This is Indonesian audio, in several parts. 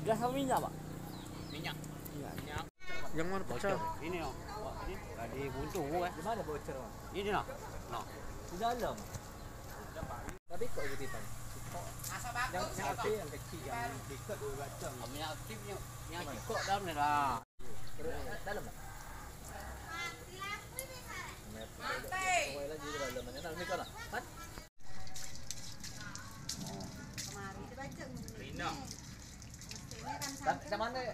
Gas sama minyak, Pak? Minyak. Minyak. Yang mana bocor? Ini oh. Ini tadi buntu kan. Di mana bocor, Pak? Ini nah. Nah. Di dalam. Tadi kok itu hitam? Yang api yang kecil yang diikat dua batang. Minyak aktifnya yang kok dalam ni lah. Dalam. Mati. Kau lagi di dalam mana? Dalam ni kau lah. Mat. Kemari dibaca Rina. Mestinya kan Mana?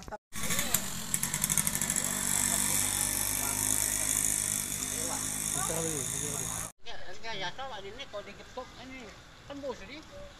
Enggak ya tahu ini kalau digetok ini tembus ini.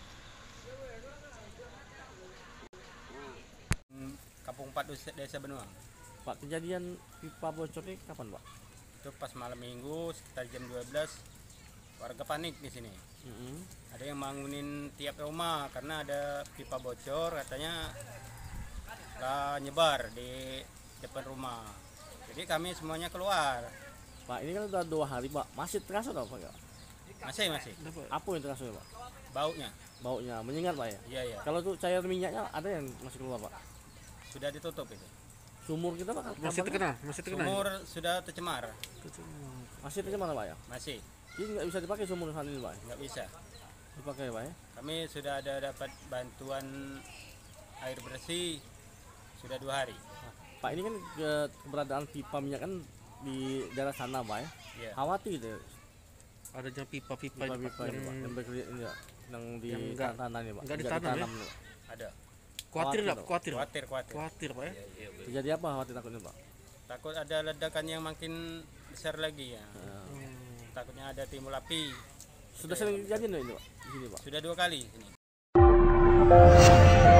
Kampung 4 Desa Benuang. Pak, kejadian pipa bocor ini kapan, Pak? Itu pas malam minggu sekitar jam 12 warga panik di sini. Ada yang bangunin tiap rumah karena ada pipa bocor, katanya lah nyebar di depan rumah. Jadi kami semuanya keluar. Pak, ini kan udah 2 hari, Pak. Masih terasa atau Pak? Masih. Apa yang terasa, Pak? Baunya. Baunya menyengat, Pak ya? Iya. Kalau tuh cair minyaknya ada yang masih keluar, Pak? Sudah ditutup itu. Sumur kita, Pak? Masih terkena, Sumur sudah tercemar. Masih tercemar, Pak ya? Masih. Ini nggak bisa dipakai sumur saat ini, Pak? Nggak bisa. Dipakai, Pak ya? Kami sudah ada dapat bantuan air bersih sudah 2 hari. Pak, ini kan keberadaan pipa minyak kan di daerah sana, Pak ya? Iya. Khawatir gitu. Adanya pipa-pipa Pipa-pipa ini, Pak, yang berkelip ini, Pak. Yang di Yang enggak- tanah ini, Pak. enggak Tidak ditanam, ya? ini, Pak. Ada. Khawatir nggak? Khawatir, Khawatir. Khawatir. Pak ya? Terjadi apa khawatir takutnya, Pak? Takut ada ledakan yang makin besar lagi ya. Takutnya ada timbul api. Sudah sering kejadian ini, Pak? Di sini, Pak. Sudah 2 kali ini.